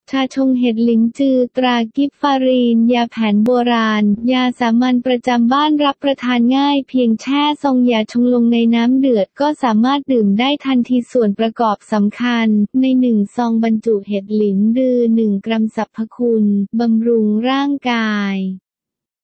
ชาชงเห็ดหลินจือตรากิฟฟารีนยาแผนโบราณยาสามัญประจำบ้านรับประทานง่ายเพียงแช่ซองยาชงลงในน้ำเดือดก็สามารถดื่มได้ทันทีส่วนประกอบสำคัญใน1ซองบรรจุเห็ดหลินจือ1 กรัมสรรพคุณบำรุงร่างกาย